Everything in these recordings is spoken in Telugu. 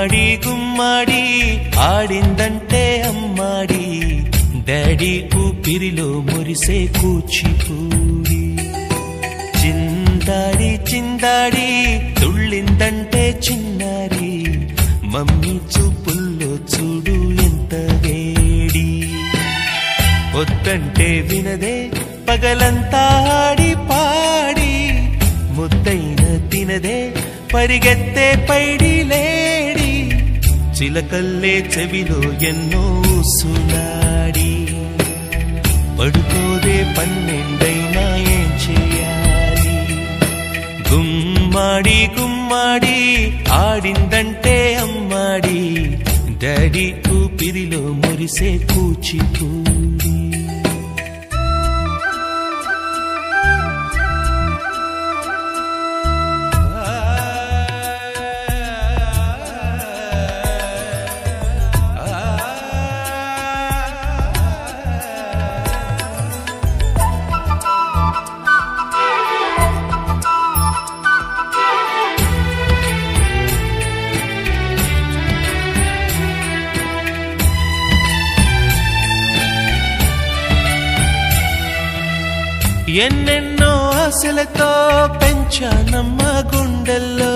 గుమ్మాడి గుమ్మాడి ఆడిందంటే అమ్మాడి డాడీ ఊపిరిలో మురిసే కూచిపూడి చిందాడి చిందాడి తుళ్ళిందంటే చిన్నారి మమ్మీ చూపుల్లో చూడు ఎంత వేడి వద్దంటే వినదే పగలంతా ఆడి పాడి ముద్దైన తినదే పరిగెత్తే పైడి లేడి చిలకల్లే చెవిలో ఎన్నో సునాడి పడుకోదే పన్నెండైనా ఏం చేయాలి గుమ్మాడి గుమ్మాడి ఆడిందంటే అమ్మాడి డాడీ ఊపిరిలో మురిసే కూచిపూడి ఎన్నెన్నో ఆశలతో పెంచానమ్మ గుండెల్లో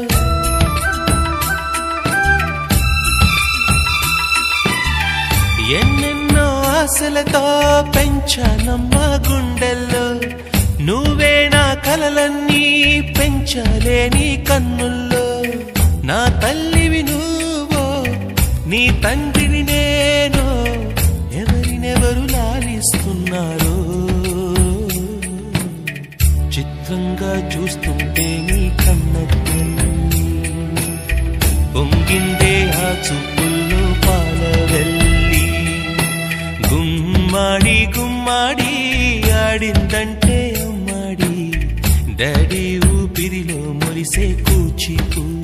ఎన్నెన్నో ఆశలతో పెంచానమ్మ గుండెల్లో నువ్వే నా కలలన్నీ పెంచాలే నీ కన్నుల్లో నా తల్లివి నువ్వో నీ తండ్రిని నేను ఎవరినెవరు లాలిస్తున్నారో చిత్రంగా చూస్తుంటే నీ కన్నట్టు పొంగిందే ఆ చూపుల్లో పాలవెల్లి గుమ్మాడి గుమ్మాడి ఆడిందంటే అమ్మాడి డాడీ ఊపిరిలో మురిసే కూచిపూడి